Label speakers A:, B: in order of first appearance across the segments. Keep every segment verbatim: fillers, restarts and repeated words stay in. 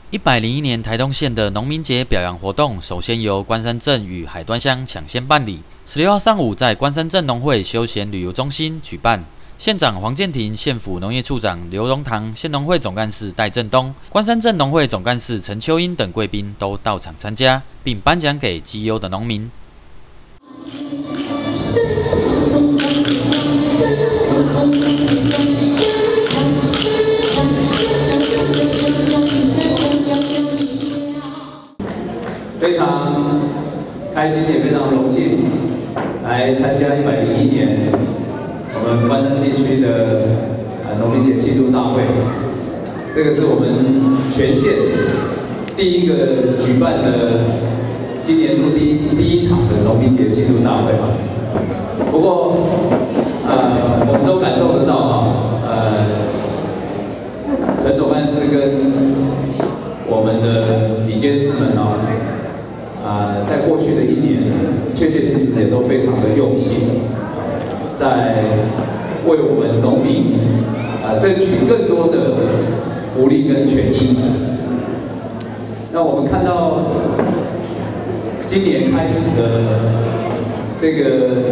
A: 一百零一年台东县的农民节表扬活动，首先由关山镇与海端乡抢先办理。十六号上午，在关山镇农会休闲旅游中心举办。县长黄建庭、县府农业处长刘荣堂、县农会总干事戴正东、关山镇农会总干事陈秋英等贵宾都到场参加，并颁奖给绩优的农民。
B: 非常开心，也非常荣幸来参加一百零一年我们关山地区的呃农民节庆祝大会。这个是我们全县第一个举办的今年度第一第一场的农民节庆祝大会吧。不过，呃，我们都感受得到哈，呃，陈总干事跟我们的理监事们啊。啊、呃，在过去的一年，确确实实也都非常的用心，在为我们农民啊、呃、争取更多的福利跟权益。那我们看到今年开始的这个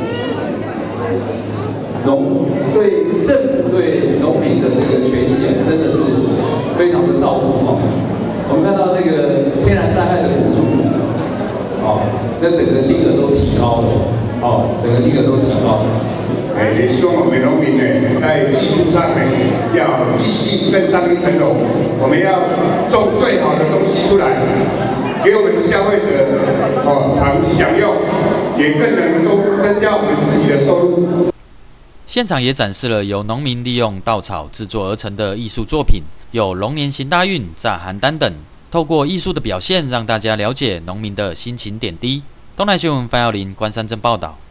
B: 农对政府对农民的这个权益啊，真的是非常的照顾哦。我们看到那个天然灾害的补助。哦，那整个金额都提高了，哦，整个金额都提高了。
C: 哎，也希望我们农民呢，在技术上呢，要继续更上一层楼。我们要种最好的东西出来，给我们的消费者哦常享用，也更能增增加我们自己的收入。
A: 现场也展示了由农民利用稻草制作而成的艺术作品，有龙年行大运、炸邯郸等。透过艺术的表现，让大家了解农民的辛勤点滴。东南新闻范耀林关山镇报道。